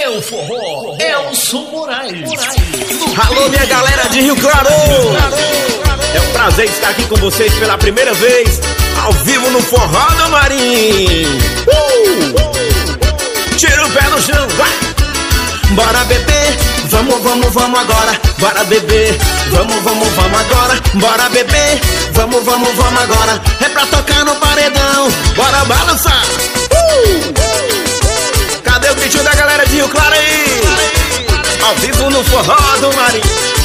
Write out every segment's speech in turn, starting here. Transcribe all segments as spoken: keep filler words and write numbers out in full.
É o forró, é o Elson Moraes. Alô, minha galera de Rio Claro. É um prazer estar aqui com vocês pela primeira vez, ao vivo no Forró do Marim. uh! Tira o pé no chão, vai! Bora beber, vamos, vamos, vamos agora. Bora beber, vamos, vamos, vamos agora. Bora beber, vamos, vamos, vamos agora. É pra tocar no paredão, bora balançar. uh! Cadê o gritinho da galera de Rio Claro aí? Ao vivo no Forró do Marim.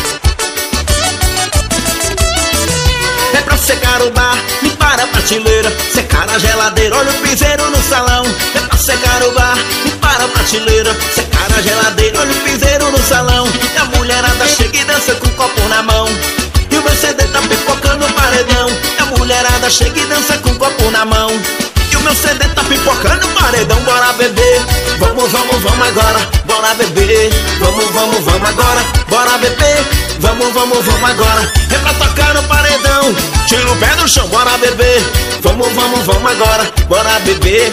É pra secar o bar, limpar a prateleira, secar a geladeira, olha o piseiro no salão. É pra secar o bar, limpar a prateleira, secar a geladeira, olha o piseiro no salão. E a mulherada chega e dança com o copo na mão, e o meu C D tá pipocando no paredão. E a mulherada chega e dança com o copo na mão, e o meu C D tá pipocando no paredão. Bora beber, vamos, vamos, vamos agora. Bora beber, vamos, vamos, vamos agora. Bora beber, vamos, vamos, vamos agora. É pra tocar no paredão, tira o pé do chão. Bora beber, vamos, vamos, vamos agora. Bora beber,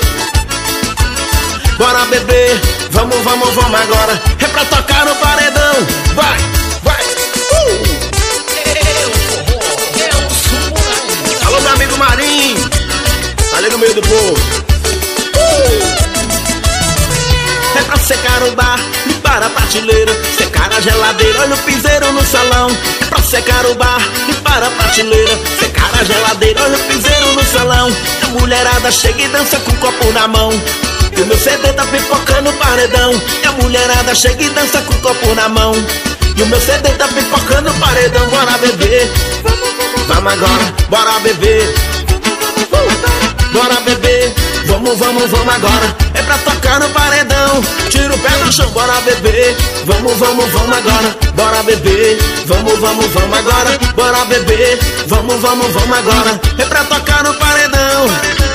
bora beber, vamos, vamos, vamos agora. É pra tocar no paredão, vai, vai. uh! É o forró, é o Elson Moraes. Alô, meu amigo Marim, tá ali no meio do povo. uh! É pra secar o bar, limpar a prateleira, secar a geladeira, olha o piseiro no salão. É pra secar o bar, limpar a prateleira, secar a geladeira, olha o piseiro no salão. A mulherada chega e dança com o copo na mão, e o meu C D tá pipocando no paredão. E a mulherada chega e dança com o copo na mão, e o meu C D tá pipocando no paredão. Bora beber, vamos agora, bora beber, bora beber, vamos, vamos, vamos agora. É pra tocar no paredão, tira o pé no chão. Bora beber, vamos, vamos, vamos agora. Bora beber, vamos, vamos, vamos agora. Bora beber, vamos, vamos, vamos agora. É pra tocar no paredão.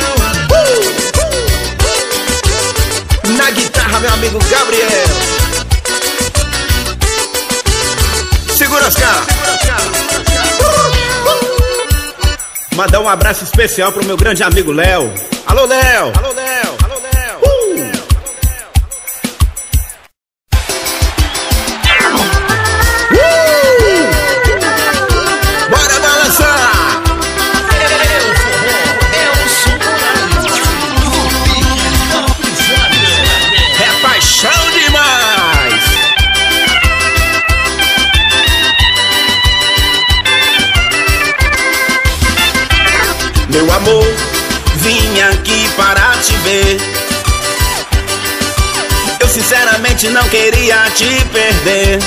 uh! Na guitarra, meu amigo Gabriel. Segura as caras. Mandar um abraço especial pro meu grande amigo Léo. Alô, Léo. Alô, Léo. Alô, Léo. Uh! Uh! Bora balançar. É o forró, é o Elson Moraes. É paixão demais. Meu amor, vim aqui para te ver. Eu sinceramente não queria te perder.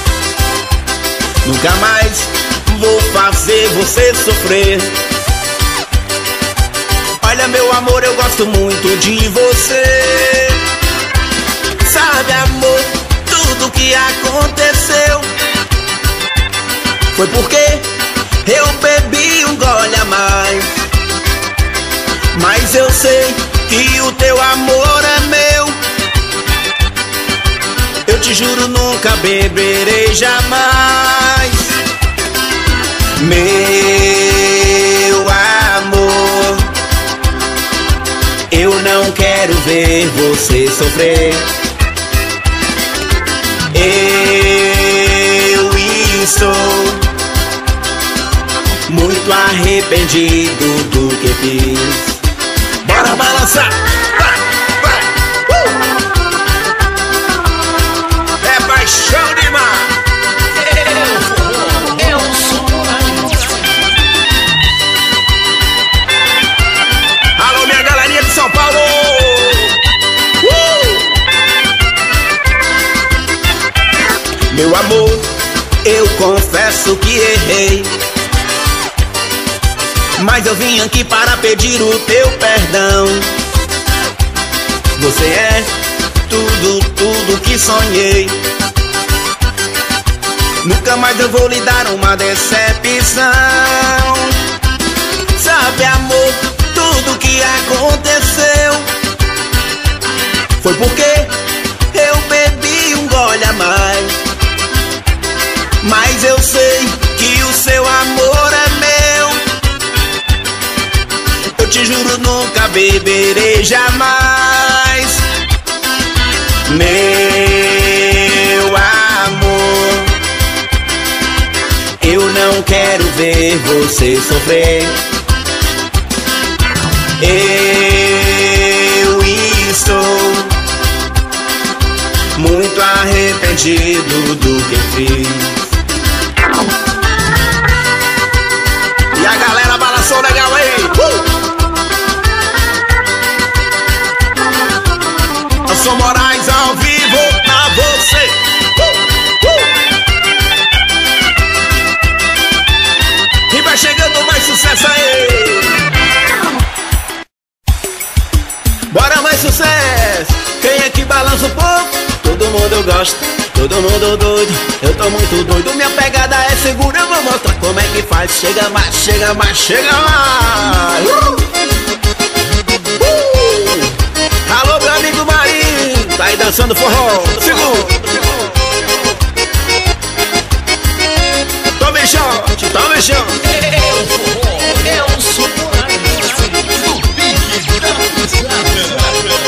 Nunca mais vou fazer você sofrer. Olha, meu amor, eu gosto muito de você. Sabe, amor, tudo que aconteceu foi porque eu bebi um gole a mais. Mas eu sei que o teu amor é meu. Eu te juro, nunca beberei jamais. Meu amor, eu não quero ver você sofrer. Eu estou muito arrependido do que fiz. Bora balançar, vai, vai, uh! É paixão demais. É o forró, é o Elson Moraes. Alô, minha galerinha de São Paulo. uh! Meu amor, eu confesso que errei, mas eu vim aqui para pedir o teu perdão. Você é tudo, tudo que sonhei. Nunca mais eu vou lhe dar uma decepção. Sabe, amor, tudo que aconteceu foi porque eu bebi um gole a mais. Mas eu sei que o seu amor é meu. Eu te juro, nunca beberei jamais. Meu quero ver você sofrer. Eu estou muito arrependido do que fiz. E a galera balançou legal aí. uh! Eu sou Moraes ao vivo pra você. uh! Uh! E vai chegando mais sucesso aí. Bora mais sucesso. Quem é que balança o povo? Todo mundo gosta, todo mundo doido. Eu tô muito doido, minha pegada é segura. Eu vou mostrar como é que faz. Chega mais, chega mais, chega mais. uh! Uh! Alô, meu amigo Marinho, tá aí dançando forró. Segura. Tome shot, tome shot. É o forró, é o som Moraes. O pique da pisada.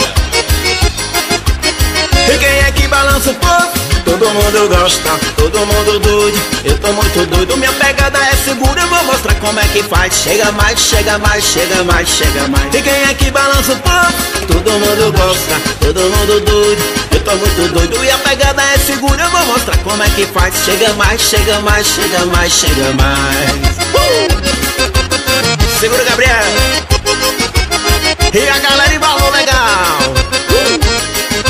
E quem é que balança o povo? Todo mundo gosta, todo mundo doido. Eu tô muito doido, minha pegada é segura. Eu vou mostrar como é que faz. Chega mais, chega mais, chega mais, chega mais. E quem é que balança o povo? Todo mundo gosta, todo mundo doido. Eu tô muito doido e a pegada é segura. Eu vou mostrar como é que faz. Chega mais, chega mais, chega mais, chega mais. uh! Segura, Gabriel. E a galera embalou legal. uh!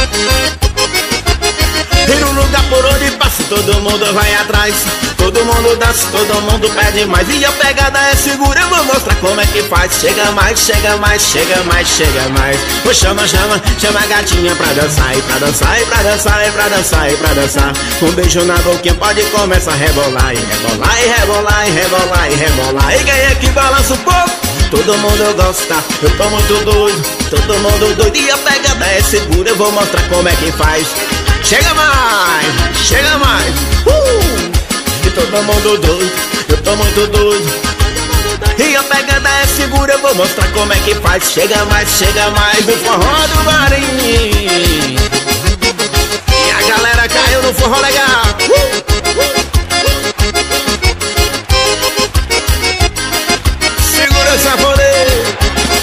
E no lugar por onde passa, todo mundo vai atrás. Todo mundo dança, todo mundo pede mais. E a pegada é segura, eu vou mostrar como é que faz. Chega mais, chega mais, chega mais, chega mais. Oh, chama, chama, chama a gatinha pra dançar. E pra dançar, e pra dançar, e pra dançar, e pra dançar. Um beijo na boquinha, pode começar a rebolar. E rebolar, e rebolar, e rebolar, e rebolar. E quem é que balança o povo? Todo mundo gosta, eu tô muito doido. Todo mundo doido e a pegada é segura. Eu vou mostrar como é que faz. Chega mais, chega mais. uh! E todo mundo doido, eu tô muito doido. E a pegada é segura, eu vou mostrar como é que faz. Chega mais, chega mais no forró do Marinho. E a galera caiu no forró legal. uh! Segura essa poder.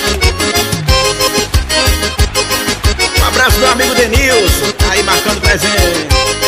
Um abraço do amigo Denilson, tá aí marcando presente.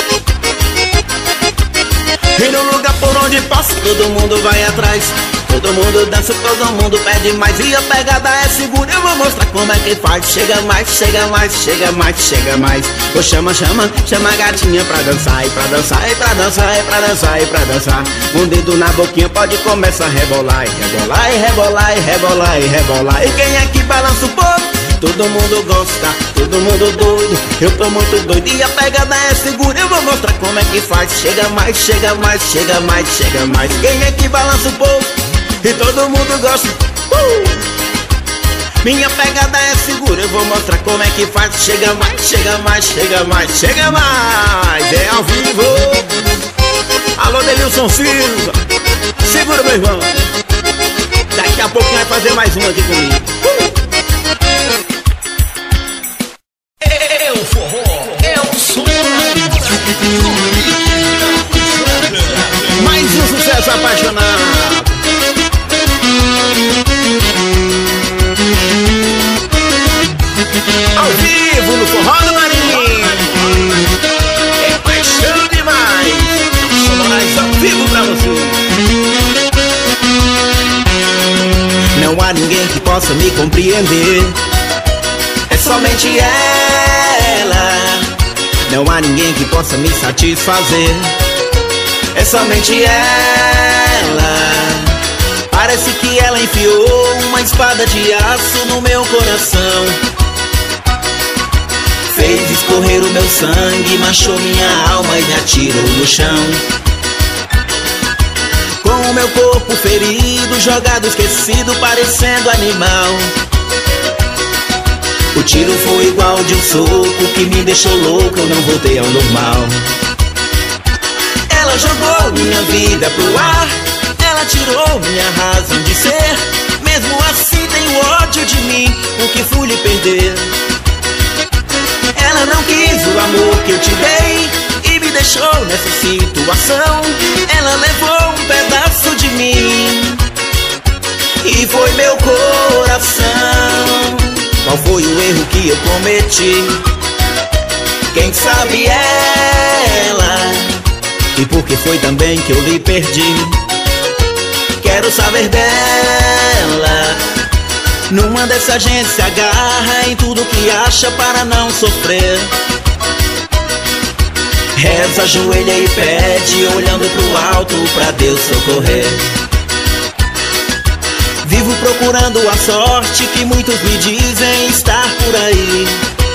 E no lugar por onde passa, todo mundo vai atrás. Todo mundo dança, todo mundo pede mais. E a pegada é segura, eu vou mostrar como é que faz. Chega mais, chega mais, chega mais, chega mais. Oh, chama, chama, chama a gatinha pra dançar. E pra dançar, e pra dançar, e pra dançar, e pra dançar. Um dedo na boquinha, pode começar a rebolar. E rebolar, e rebolar, e rebolar, e rebolar. E quem é que balança o povo? Todo mundo gosta, todo mundo doido. Eu tô muito doido e a pegada é segura. Eu vou mostrar como é que faz. Chega mais, chega mais, chega mais, chega mais. Quem é que balança o povo? E todo mundo gosta. uh! Minha pegada é segura, eu vou mostrar como é que faz. Chega mais, chega mais, chega mais, chega mais. É ao vivo. Alô, Denilson Silva. Segura, meu irmão. Daqui a pouco vai fazer mais uma aqui comigo. uh! É o forró, é o som mais um sucesso apaixonado. Ao vivo no forró do Marinho. É paixão demais. Sou Moraes ao vivo pra você. Não há ninguém que possa me compreender. É somente ela. Não há ninguém que possa me satisfazer. É somente ela. Parece que ela enfiou uma espada de aço no meu coração. Fez escorrer o meu sangue, manchou minha alma e me atirou no chão. Com o meu corpo ferido, jogado, esquecido, parecendo animal. O tiro foi igual de um soco que me deixou louco, eu não voltei ao normal. Ela jogou minha vida pro ar, ela tirou minha razão de ser. Mesmo assim tenho ódio de mim, porque fui lhe perder. Ela não quis o amor que eu te dei e me deixou nessa situação. Ela levou um pedaço de que eu cometi. Quem sabe ela, e por que foi também que eu lhe perdi. Quero saber dela. Numa dessa gente se agarra em tudo que acha para não sofrer. Reza, ajoelha e pede, olhando pro alto pra Deus socorrer. Vivo procurando a sorte que muitos me dizem estar por aí,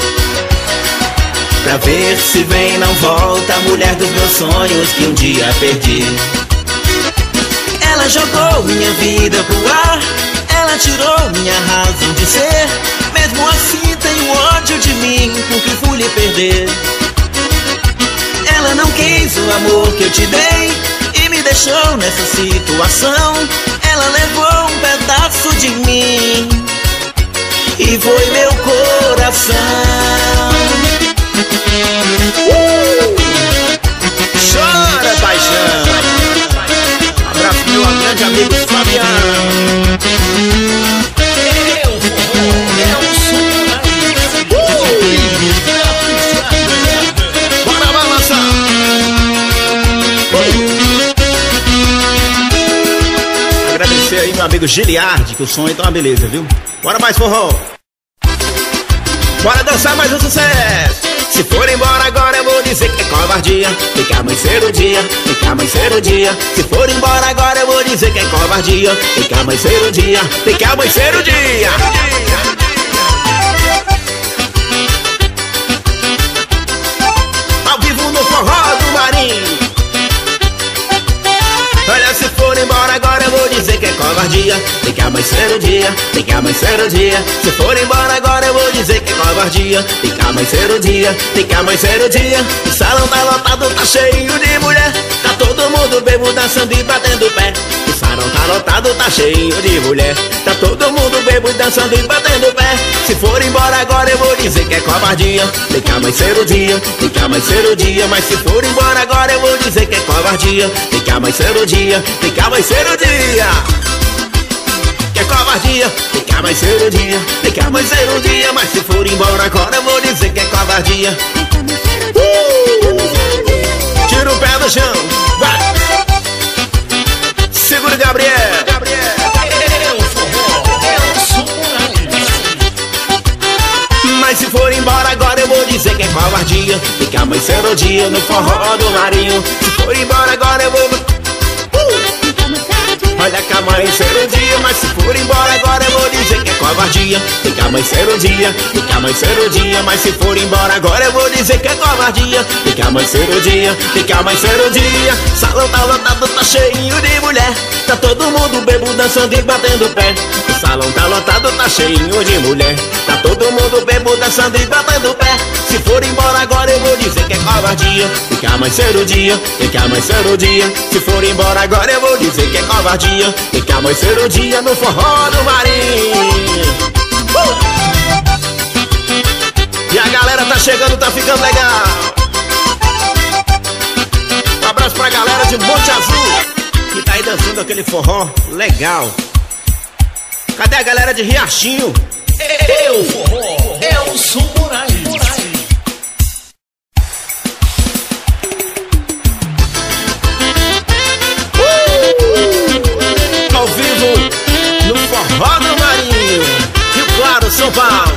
pra ver se vem, não volta, a mulher dos meus sonhos que um dia perdi. Ela jogou minha vida pro ar, ela tirou minha razão de ser. Mesmo assim tenho ódio de mim, porque fui lhe perder. Ela não quis o amor que eu te dei e me deixou nessa situação. Ela levou um pedaço de mim e foi meu coração. uh! Chora, paixão. Abraço pro meu grande amigo Fabiano. Eu vou, é um som. Bora balançar. Agradecer aí meu amigo Giliardi, que o som então é uma beleza, viu? Bora mais forró. Bora dançar mais um sucesso. Se for embora agora eu vou dizer que é covardia. Tem que amanhecer o dia, tem que amanhecer o dia. Se for embora agora eu vou dizer que é covardia. Tem que amanhecer o dia, tem que amanhecer o dia. Ao vivo no forró do Marinho. Olha, se for embora agora eu vou dizer que é covardia. Tem que amanhecer o dia, tem que amanhecer o dia. Se for embora agora eu vou dizer que é covardia. Tem que amanhecer o dia, tem que amanhecer o dia. O salão tá lotado, tá cheio de mulher. Tá todo mundo bebo, dançando e batendo pé. O salão tá lotado, tá cheio de mulher. Tá todo mundo bebo, dançando e batendo pé. Se for embora agora eu vou dizer que é covardia. Tem que amanhecer o dia, tem que amanhecer o dia. Mas se for embora agora eu vou dizer que é covardia. Tem que amanhecer o dia, tem que amanhecer o dia. Que é covardia, tem que amanhecer o dia. Tem que amanhecer o dia, mas se for embora agora eu vou dizer que é covardia. uh! Tira o pé do chão, vai. Segura o Gabriel. Mas se for embora agora eu vou dizer que é covardia. Tem que amanhecer o dia no forró do Marinho. Se for embora agora eu vou... uh! Olha que amanhecer o dia, mas se for embora agora eu vou dizer que é covardia. Tem que amanhecer o dia, tem que amanhecer o dia. Mas se for embora agora eu vou dizer que é covardia. Tem que amanhecer o dia, tem que amanhecer o dia. Salão tá lotado, tá cheio de mulher. Tá todo mundo bebo, dançando e batendo pé. O salão tá lotado, tá cheio de mulher. Tá todo mundo bebo, dançando e batendo pé. Se for embora agora eu vou dizer que é covardia. Tem que amanhecer o dia, tem que amanhecer o dia. Se for embora agora eu vou dizer que é covardia. Tem que amanhecer o dia no forró do Marinho. uh! E a galera tá chegando, tá ficando legal. Um abraço pra galera de Monte Azul, que tá aí dançando aquele forró legal. Cadê a galera de Riachinho? Eu forró, é o som Moraes. Ao vivo no forró do Marinho, Rio Claro, São Paulo.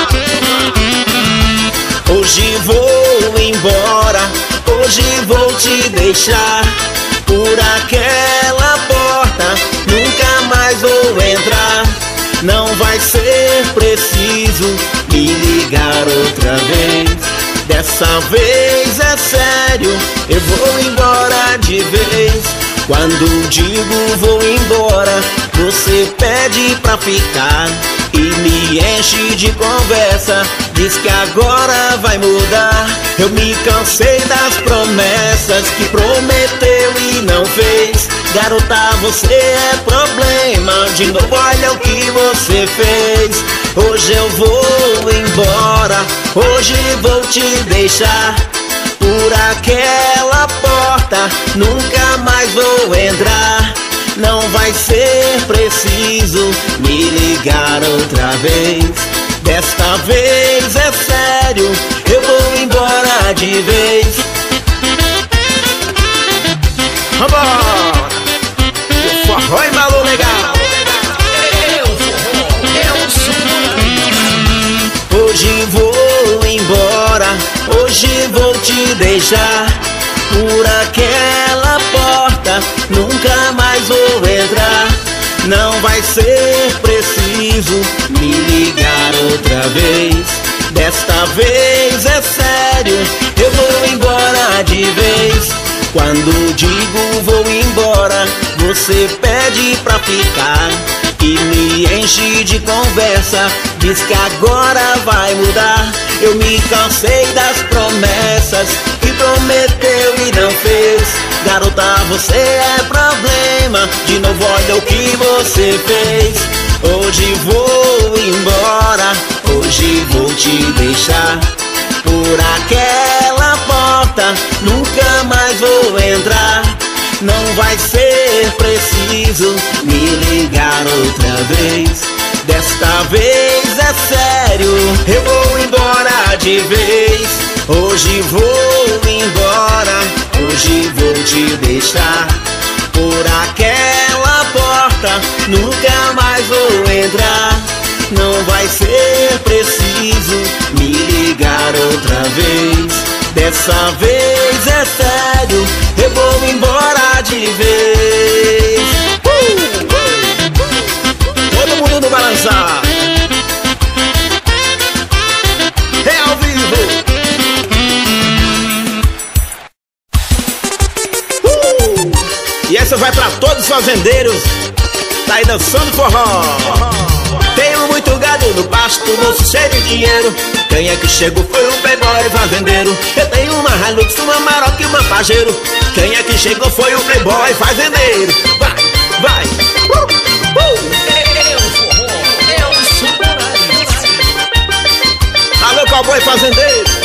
Hoje vou embora, hoje vou te deixar por aquela porta, nunca mais vou entrar. Não vai ser preciso me ligar outra vez. Dessa vez é sério, eu vou embora de vez. Quando digo vou embora, você pede pra ficar e me enche de conversa, diz que agora vai mudar. Eu me cansei das promessas que prometeu e não fez. Garota, você é problema, de novo olha o que você fez. Hoje eu vou embora, hoje vou te deixar por aquela porta, nunca mais vou entrar. Não vai ser preciso me ligar outra vez. Desta vez é sério, eu vou embora de vez. Vambora! O forró embalou legal. Hoje vou embora, hoje vou te deixar. Por aquela porta nunca mais vou entrar. Não vai ser preciso me ligar outra vez. Desta vez é sério, eu vou embora de vez. Quando digo vou embora, você pede pra ficar e me enche de conversa, diz que agora vai mudar. Eu me cansei das promessas que prometeu e não fez. Garota, você é problema, de novo olha o que você fez. Hoje vou embora, hoje vou te deixar. Por aquela porta nunca mais vou entrar. Não vai ser preciso me ligar outra vez. Desta vez é sério, eu vou embora de vez. Hoje vou embora, hoje vou te deixar. Por aquela porta nunca mais vou entrar. Não vai ser preciso me ligar outra vez. Dessa vez é sério, eu vou embora de vez. uh! Todo mundo no balançar. É ao vivo. uh! E essa vai pra todos os fazendeiros. Tá aí dançando forró. Tenho muito gado no pasto, bolso cheio de dinheiro. Quem é que chegou foi um playboy fazendeiro. Eu tenho uma Hilux, uma Maroc e uma Pajero. Quem é que chegou foi um playboy fazendeiro. Vai, vai. uh, uh. Alô, cowboy fazendeiro.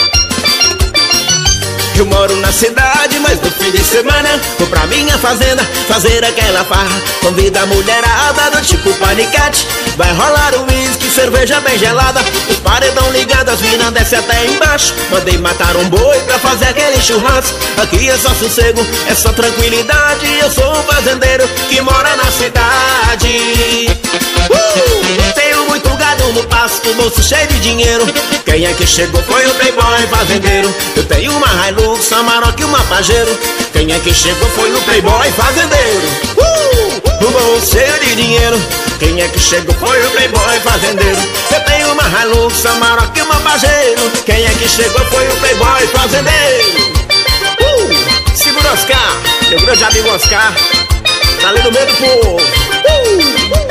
Eu moro na cidade, mas no fim de semana vou pra minha fazenda fazer aquela farra. Convida a mulherada do tipo paniquete. Vai rolar um uísque, cerveja bem gelada. Os paredão ligados, as minas descem até embaixo. Mandei matar um boi pra fazer aquele churrasco. Aqui é só sossego, é só tranquilidade. Eu sou um fazendeiro que mora na cidade. uh! Tenho muito gado no pasto, bolso cheio de dinheiro. Quem é que chegou foi o playboy fazendeiro. Eu tenho uma Hilux, uma Maroc e uma Pajero. Quem é que chegou foi o playboy fazendeiro. uh! O bolso cheio de dinheiro. Quem é que chegou foi o playboy fazendeiro. Eu tenho uma Hilux, uma Maroc e uma Pajero. Quem é que chegou foi o playboy fazendeiro. uh! Segura Oscar, meu grande amigo Oscar, tá ali no meio do povo. uh!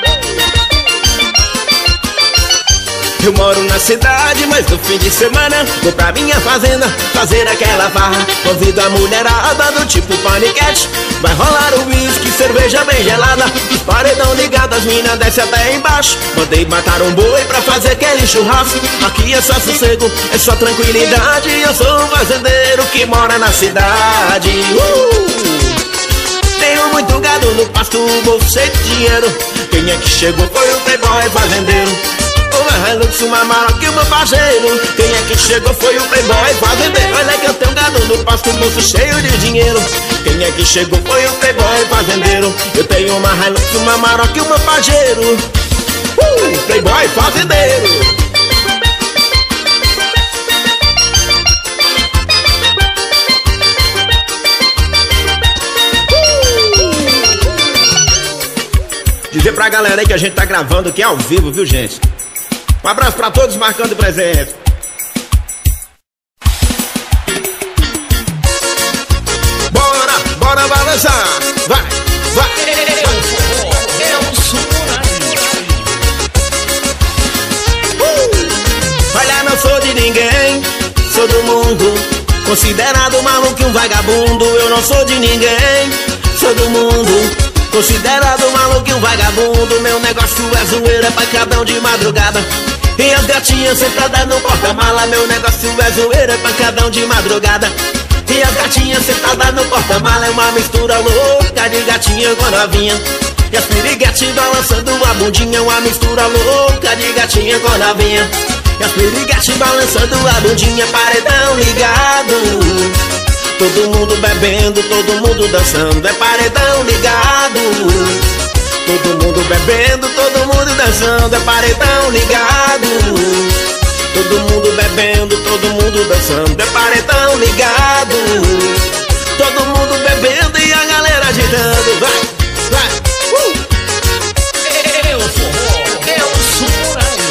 Eu moro na cidade, mas no fim de semana vou pra minha fazenda fazer aquela farra. Convido a mulherada do tipo paniquete. Vai rolar o uísque, cerveja bem gelada. Os paredão ligados, as minas descem até embaixo. Mandei matar um boi pra fazer aquele churrasco. Aqui é só sossego, é só tranquilidade. Eu sou um fazendeiro que mora na cidade. uh! Tenho muito gado no pasto, bolso cheio de dinheiro. Quem é que chegou foi o playboy fazendeiro. Uma Hilux, uma Maroc e uma Pajero. Quem é que chegou foi o playboy fazendeiro. Olha que eu tenho gado no pasto, bolso cheio de dinheiro. Quem é que chegou foi o playboy fazendeiro. Eu tenho uma Hilux, uma Maroc e uma Pajero. uh, Playboy fazendeiro. Dizer pra galera aí que a gente tá gravando aqui ao vivo, viu, gente? Um abraço pra todos marcando presença. Bora, bora balançar. Vai, vai. uh! Olha, não sou de ninguém, sou do mundo. Considerado maluco e um vagabundo. Eu não sou de ninguém, sou do mundo. Considerado maluco e um vagabundo. Meu negócio é zoeira, pancadão de madrugada. E as gatinhas sentadas no porta-mala. Meu negócio é zoeira, pancadão de madrugada. E as gatinhas sentadas no porta-mala. É uma mistura louca de gatinha com novinha. E as piriguetes balançando a bundinha, uma mistura louca de gatinha com novinha. E as piriguetes balançando a bundinha, paredão ligado. Todo mundo bebendo, todo mundo dançando, é paredão ligado. Todo mundo bebendo, todo mundo dançando, é paredão ligado. Todo mundo bebendo, todo mundo dançando, é paredão ligado. Todo mundo bebendo e a galera agitando, vai, vai, uh! É o forró, é o Samurai.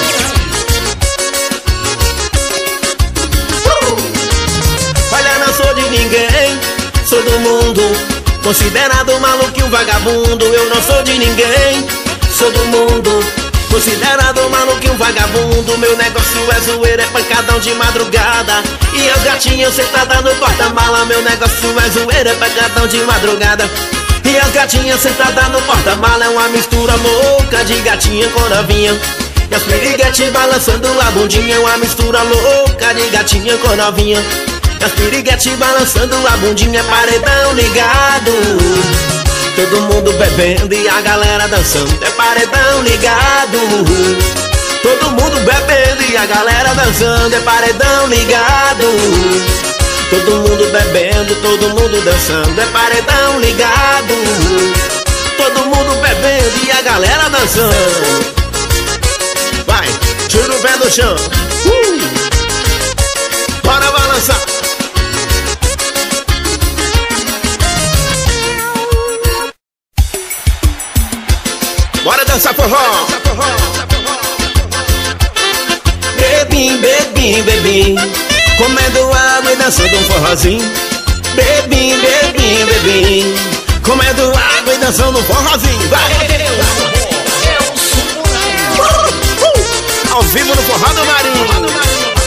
uh! Olha, não sou de ninguém, sou do mundo, considerado maluco e um vagabundo. Eu não sou de ninguém, sou do mundo, considerado maluco e um vagabundo. Meu negócio é zoeira, é pancadão de madrugada. E as gatinhas sentadas no porta-mala. Meu negócio é zoeira, é pancadão de madrugada. E as gatinhas sentadas no porta-mala. É uma mistura louca de gatinha com novinha. E as piriguetes balançando a bundinha. É uma mistura louca de gatinha com novinha. E as piriguetes balançando a bundinha, paredão ligado. Todo mundo bebendo e a galera dançando, é paredão ligado. Todo mundo bebendo e a galera dançando, é paredão ligado. Todo mundo bebendo, todo mundo dançando, é paredão ligado. Todo mundo bebendo e a galera dançando. Vai, tira o pé do chão, uh! Bora balançar. Bora dançar forró. Bebim, bebim, bebim, comendo água e dançando um forrozinho. Bebim, bebim, bebim, comendo água e dançando um forrozinho. Vai! É o forró, é o Samurai. uh, uh, Ao vivo no Forró do Marinho.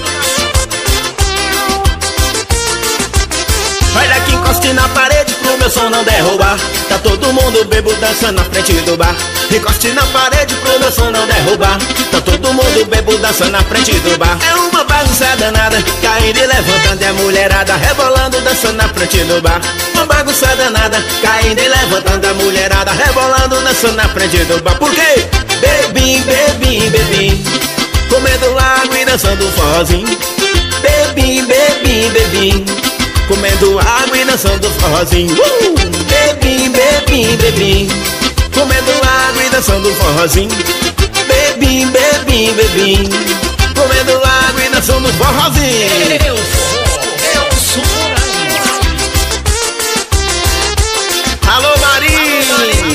Olha que encoste na parede pro meu som não derrubar. Tá todo mundo bebo dançando na frente do bar. Encoste na parede pro meu som não derrubar. Tá todo mundo bebo dançando na frente do bar. É uma bagunça danada, caindo e levantando, e a mulherada rebolando dançando na frente do bar. Uma bagunça danada, caindo e levantando, a mulherada rebolando dançando na frente do bar. Por quê? Bebim, bebim, bebim, comendo água e dançando um forrozinho. Bebim, bebim, bebim, comendo água e dançando forrozinho. uh! Bebim, bebim, bebim, comendo água e dançando forrozinho. Bebim, bebim, bebim, comendo água e dançando forrozinho. É o forró, é o Samurai. Alô, Marinho!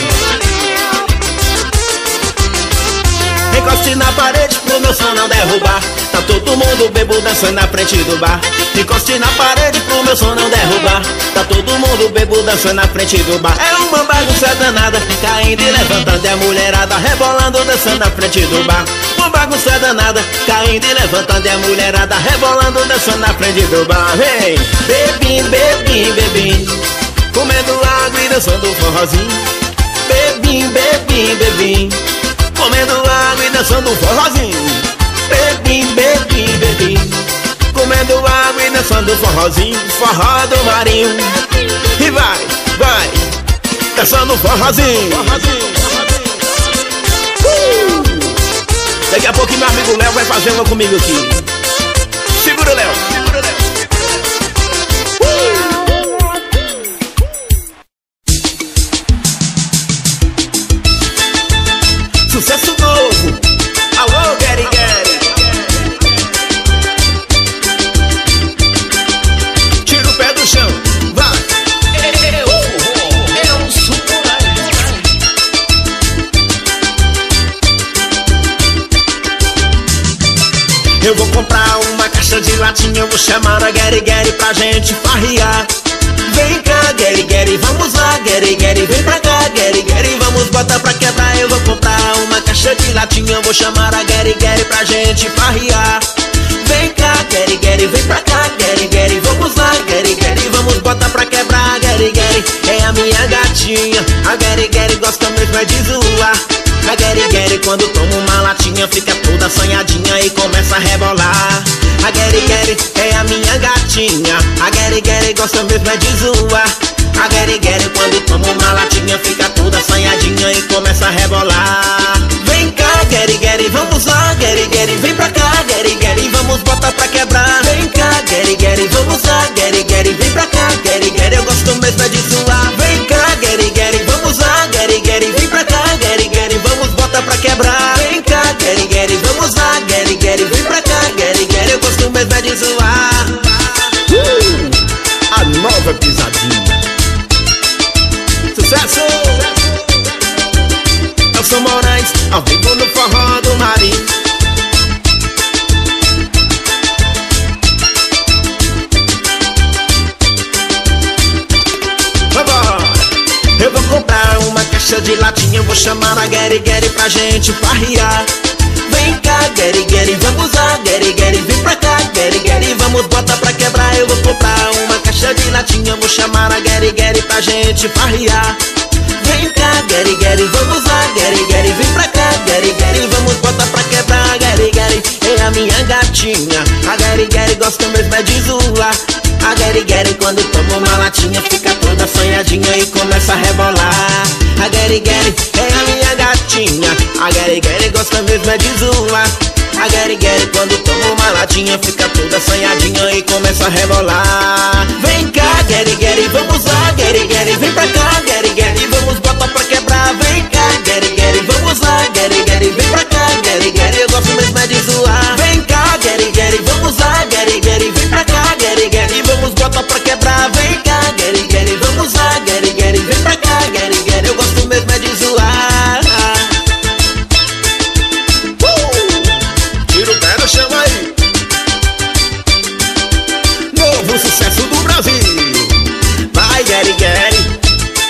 Encoste na parede pro meu som não derrubar. Tá todo mundo bebo dançando na frente do bar. Encoste na parede pro meu som não derrubar. Tá todo mundo bebo dançando na frente do bar. É uma bagunça danada, caindo e levantando, e a mulherada rebolando dançando na frente do bar. Uma bagunça danada, caindo e levantando, e a mulherada rebolando dançando na frente do bar. Vem! Bebim, bebim, bebim, comendo água e dançando forrozinho. Bebim, bebim, bebim, comendo água e dançando forrozinho. Bebim, bebim, bebim, comendo água e dançando forrozinho. Forró do Marinho. E vai, vai, dançando forrozinho. uh! Daqui a pouco meu amigo Léo vai fazer uma comigo aqui. Segura o Léo, segura o Léo. uh! Sucesso novo. Alô, Gary Gary. Tira o pé do chão, vai. É o forró, é o Samurai. Eu vou comprar uma caixa de latinha, eu vou chamar a Gary Gary pra gente farrear. Vem cá, Gary Gary, vamos lá, Gary Gary, vem pra cá, Gary Gary, vamos botar pra quebrar. Eu vou comprar uma caixa de latinha, eu vou chamar a Gary Gary pra gente farrear. Vem cá, Gary Gary, vem pra cá, Gary Gary, vamos lá, Gary Gary, vamos botar pra quebrar. Gary Gary é a minha gatinha, a Gary Gary gosta mesmo é de zoar. A Gary Gary quando toma uma latinha fica toda assanhadinha e começa a rebolar. A Gary Gary é a minha gatinha, a Gary Gary gosta mesmo é de zoar. A Gary Gary quando toma uma latinha fica toda assanhadinha e começa a rebolar. Vem cá, Gary Gary, vamos lá, Gary Gary, vem pra cá, Gary Gary, vamos botar pra quebrar. Vem cá, Gary Gary, vamos lá, Gary Gary, vem pra cá, Gary Gary, eu gosto mesmo é de zoar. Vem cá, Gary Gary, vamos lá, Gary Gary, vem pra cá, Gary Gary, vamos botar pra quebrar. Vem cá, Gary Gary, vamos lá, Gary Gary, vem pra cá, Gary Gary, eu gosto mesmo é de zoar. Uh, a nova pisadinha. Sucesso! Nelson Moraes, ao vivo no forró do Marinho. Eu vou comprar uma caixa de latinha, eu vou chamar a Gary Gary pra gente farrear. Vem cá, Gary Gary, vamos lá, Gary Gary, vem pra cá, Gary Gary, vamos botar pra quebrar. Eu vou comprar uma caixa de latinha, eu vou chamar a Gary Gary pra gente farrear. Vem cá, Gary Gary, vamos lá, Gary Gary, vem pra cá, Gary Gary, vamos botar pra quebrar. Gary Gary é a minha gatinha, a Gary Gary gosta mesmo é de zoar. A Gary Gary quando toma uma latinha fica toda assanhadinha e começa a rebolar. A Gary Gary é a minha gatinha, a Gary Gary gosta mesmo é de zoar. A Gary Gary quando toma uma latinha fica toda assanhadinha e começa a rebolar. Vem cá, Gary Gary, vamos lá, Gary Gary, vem pra cá, Gary Gary, vamos botar pra quebrar. Vem cá, Gary Gary, vamos lá, Gary Gary, vem pra cá, Gary Gary, eu gosto mesmo é de zoar. Vem cá, Gary Gary, vamos lá, Gary Gary, vem pra cá, Gary Gary, vamos botar pra quebrar. Vem cá, Gary Gary, vamos lá, Gary Gary, vem pra cá, Gary Gary, eu gosto mesmo é de zoar. Uh! Tira o pé no chão aí. Novo sucesso do Brasil. Vai, Gary Gary.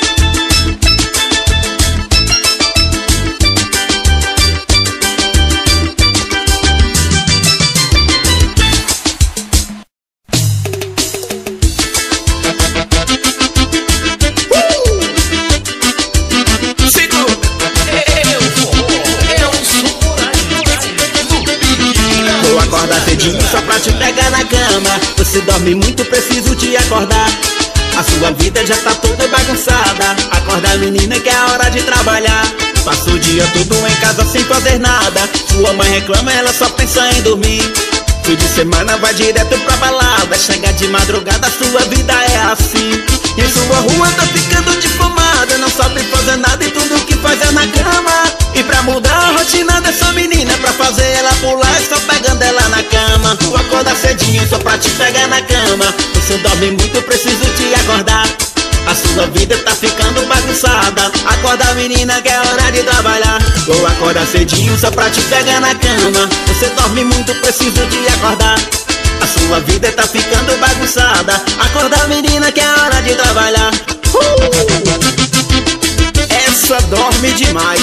Só pra te pegar na cama. Você dorme muito, preciso te acordar. A sua vida já tá toda bagunçada. Acorda, menina, que é hora de trabalhar. Passa o dia todo em casa sem fazer nada. Sua mãe reclama, ela só pensa em dormir. Fim de semana vai direto pra balada. Chega de madrugada, sua vida é assim. Em sua rua tá ficando difamada. Não sabe fazer nada e tudo que faz é na cama. E pra mudar a rotina dessa menina, pra fazer ela pular, só pegando ela na cama. Tu acorda cedinho só pra te pegar na cama. Você dorme muito, preciso te acordar. A sua vida tá ficando bagunçada. Acorda, menina, que é hora de trabalhar. Vou acordar cedinho só pra te pegar na cama. Você dorme muito, preciso te acordar. A sua vida tá ficando bagunçada. Acorda, menina, que é hora de trabalhar. uh! Essa dorme demais.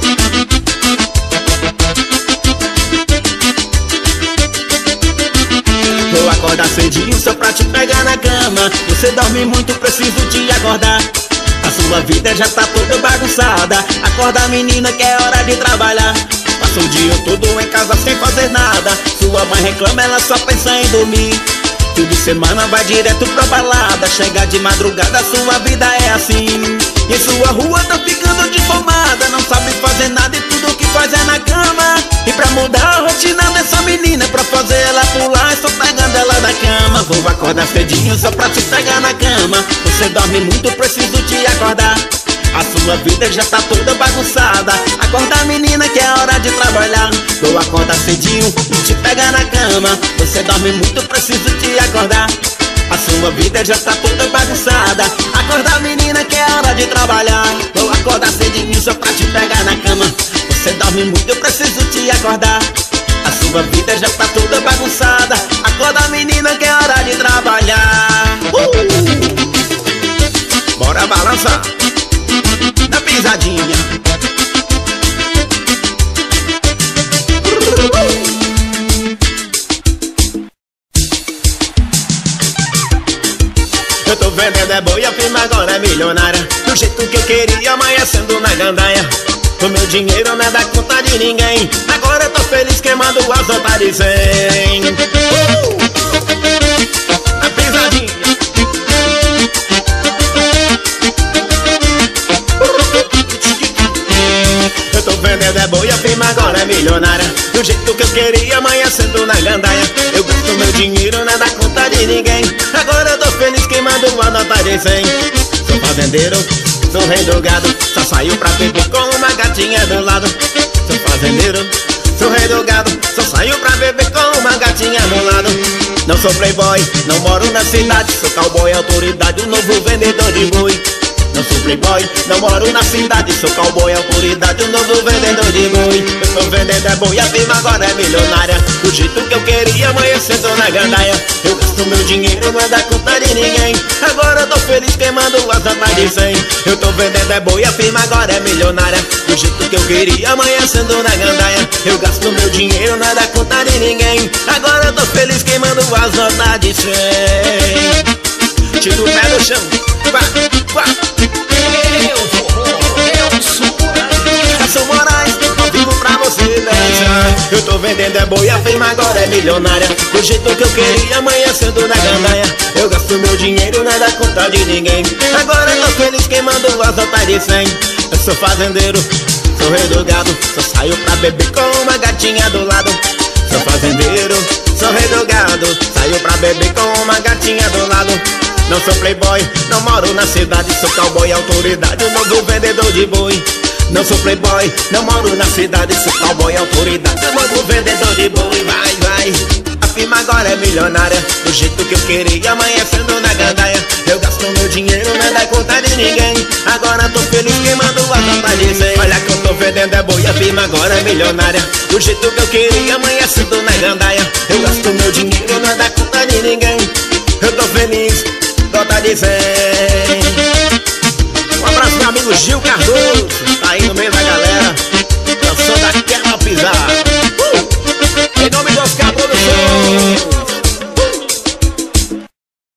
Vou acordar cedinho só pra te pegar na cama. Você dorme muito, preciso te acordar. A sua vida já tá toda bagunçada. Acorda, menina, que é hora de trabalhar. Passa o dia todo em casa sem fazer nada. Sua mãe reclama, ela só pensa em dormir. Fim de semana vai direto pra balada. Chega de madrugada, sua vida é assim. E sua rua tá ficando difamada. Não sabe fazer nada e tudo que faz é na cama. E pra mudar a rotina dessa menina, pra fazer ela pular, estou pegando ela da cama. Vou acordar cedinho só pra te pegar na cama. Você dorme muito, preciso te acordar. A sua vida já tá toda bagunçada. Acorda, menina, que é hora de trabalhar. Vou acordar cedinho e te pegar na cama. Você dorme muito, preciso te acordar. A sua vida já tá toda bagunçada. Acorda, menina, que é hora de trabalhar. Vou acordar cedinho só pra te pegar na cama. Você dorme muito, eu preciso te acordar. A sua vida já tá toda bagunçada. Acorda, menina, que é hora de trabalhar. uh! Bora balançar na pisadinha. Eu tô vendendo é boi, a firma agora é milionária. Do jeito que eu queria, amanhecendo na gandaia. O meu dinheiro não é da conta de ninguém. Agora eu tô feliz queimando as otários cem. uh! A pisadinha. milionária, do jeito que eu queria, amanhecendo na gandaia. Eu gasto meu dinheiro, não dá conta de ninguém. Agora eu tô feliz queimando uma nota de cem. Sou fazendeiro, sou rei do gado, só saio pra beber com uma gatinha do lado. Sou fazendeiro, sou rei do gado, só saio pra beber com uma gatinha do lado. Não sou playboy, não moro na cidade, sou cowboy, autoridade, o novo vendedor de boi. Não sou playboy, não moro na cidade, sou cowboy, autoridade, o novo vendedor de boi. Eu tô vendendo é boi, a firma agora é milionária, do jeito que eu queria, amanhecendo na gandaia. Eu gasto meu dinheiro, não é da conta de ninguém. Agora eu tô feliz queimando as notas de cem. Eu tô vendendo é boi, a firma agora é milionária, do jeito que eu queria, amanhecendo na gandaia. Eu gasto meu dinheiro, não é da conta de ninguém. Agora eu tô feliz queimando as notas de cem. Tira o pé do chão, vá, vá. Eu vou, eu sou Sou Moraes, ao vivo pra você dançar. Eu tô vendendo é boi, a firma agora é milionária, do jeito que eu queria, amanhecendo na gandaia. Eu gasto meu dinheiro, não é da conta de ninguém. Agora eu tô feliz queimando as notas de cem. Eu sou fazendeiro, sou rei do gado, só saio pra beber com uma gatinha do lado. Sou fazendeiro, sou rei do gado, saio pra beber com uma gatinha do lado. Não sou playboy, não moro na cidade, sou cowboy, autoridade, o novo vendedor de boi. Não sou playboy, não moro na cidade, sou cowboy, autoridade, o novo vendedor de boi. Vai, vai, a firma agora é milionária, do jeito que eu queria, amanhecendo na gandaia. Eu gasto meu dinheiro, não dá conta de ninguém. Agora tô feliz queimando a nota de cem. Olha que eu tô vendendo é boi, a firma agora é milionária, do jeito que eu queria, amanhecendo na gandaia. Eu gasto meu dinheiro, não dá conta de ninguém. Eu tô feliz, nota de cem. Um abraço meu amigo Gil Cardoso.